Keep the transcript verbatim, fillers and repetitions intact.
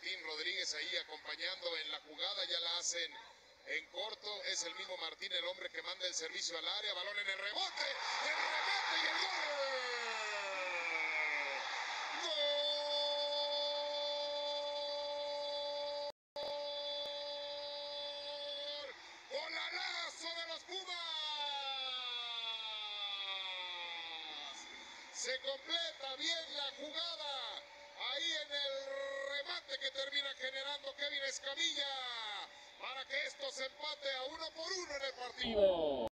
Martín Rodríguez ahí acompañando en la jugada, ya la hacen en corto, es el mismo Martín el hombre que manda el servicio al área, balón en el rebote, el remate y el gol. ¡Gol! ¡Golalazo de los Pumas! Se completa bien la jugada, ahí en el remate que termina generando Kevin Escamilla, para que esto se empate a uno por uno en el partido.